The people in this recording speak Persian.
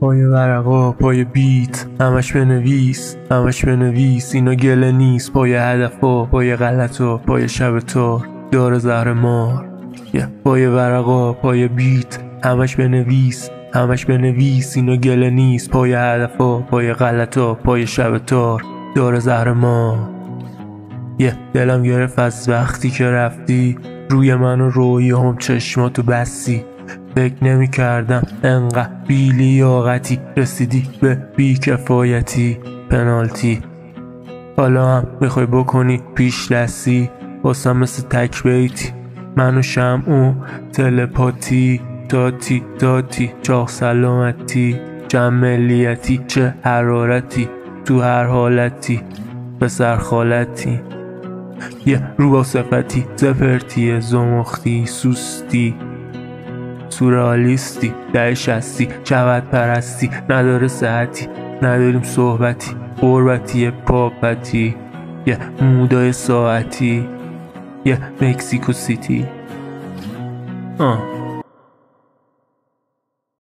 پای ورقا پای بیت همش بنویس اینا گله نیست. پای هدفا پای غلطا پای شب تار دار زهر مار. پای ورقا پای بیت همش بنویس اینا گله نیست. پای هدفا پای غلطا پای شب تار دار زهر مار. دلم گرفت از وقتی که رفتی، روی من و رویام چشماتو بستی. فکر نمی کردم انقدر بی لیاقتی، رسیدی به بی کفایتی پنالتی. حالا هم میخوای بکنی پیش دستی، واسم مثل تک بیتی من و شمع و تلپاتی. داتی چاق سلامتی جمع ملیتی چه حرارتی تو هر حالتی پسر خالتی. رو با صفتی زپرتی زمختی سوستی سورئالیستی دهش هستی شود پرستی نداره صحتی نداریم صحبتی قربتی پاپتی مودای ساعتی مکسیکو سیتی.